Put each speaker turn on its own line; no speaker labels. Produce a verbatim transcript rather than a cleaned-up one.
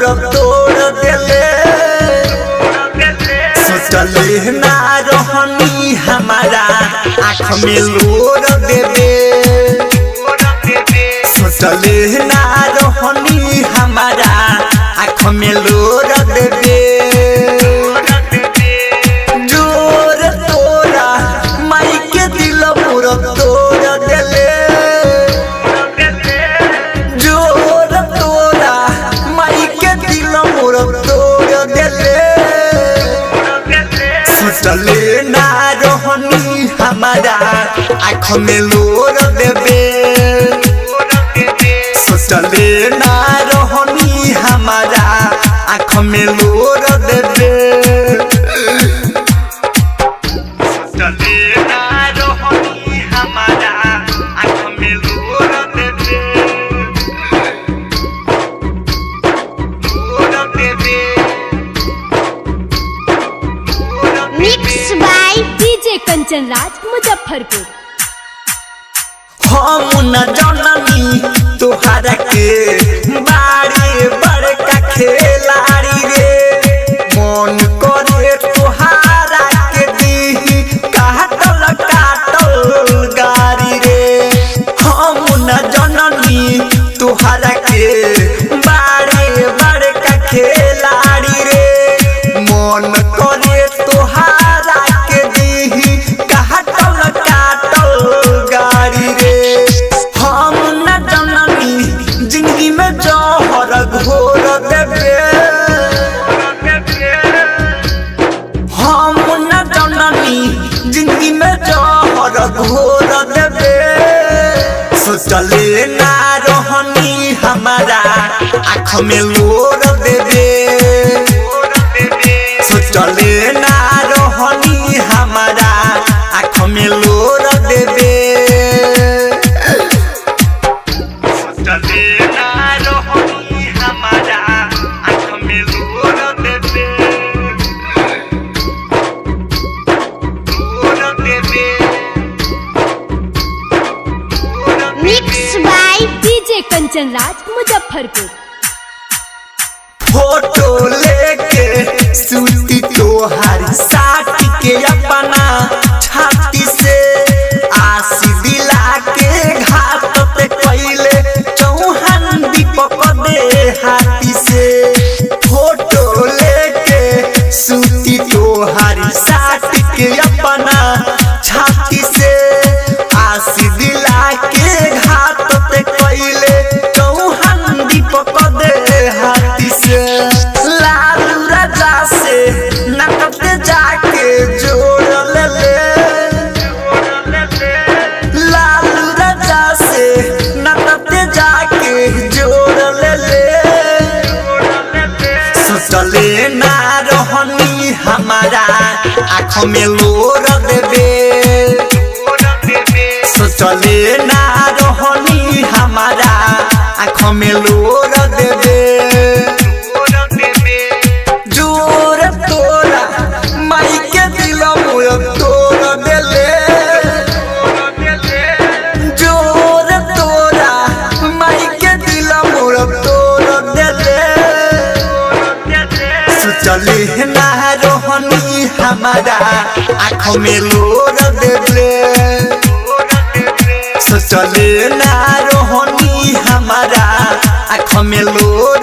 तोड़ देले सोचले ना रहनी हमारा आँख में लोर देवे सोचले ना रहनी हमारा आँख में लोर देवे जोर तोरा माई के दिल पूरा तोड़ देले जोर तोरा माई के दिल पूरा तोड़ देले सोचले ना रहनी हमारा आँख में लोर देवे सोचले ना रहनी हमारा आँख में लोर देवे सोचले ना रहनी हमारा आँख में लोर देवे लोर देवे
mix by DJ Kanchan Raj Muzaffarpur.
हम न जननी तोहरा के बारे बड़का खेलाड़ी रे मन करे तोहरा के दी काटल काटल गाड़ी रे हम न जननी तोहरा के बारे बड़का खेलाड़ी रे मन करे तोहरा के दी काटल काटल गाड़ी रे हम न जननी जिंदगी में जौहर घोर देवे हम न जननी जिंदगी में जौहर घोर देवे सोचले ना रहनी हमारा आँख में लोर देवे सोचले ना रहनी हमारा आँख में लोर देवे सोचले ना रहनी हमारा आँख में लोर देवे लोर देवे
mix by DJ Kanchan Raj Muzaffarpur.
Photo लेके सूती तोहार साथ के अपना छाती से आसी दिला के घाट पे कैले चौहान दीपक दे हाथी से फोटो लेके सूती तोहार साथ के अपना छाती से आसी दिला के घाट पे कैले चौहान दीपक दे हाथी से लालू राजा से नकते जाके जोड़ ले ले लालू राजा से नकते जाके जोड़ ले ले सोचले ना रहनी हमारा आँख में लोर देवे सोचले ना रहनी हमारा आँख में लोर देवे जोर तोरा माई के दिल मोर तोड़ देले जोर तोरा माई के दिल मोर तोड़ देले सोचले ना रहनी हमारा आँख में लोर देले सोचले ना रहनी हमारा आँख में लोर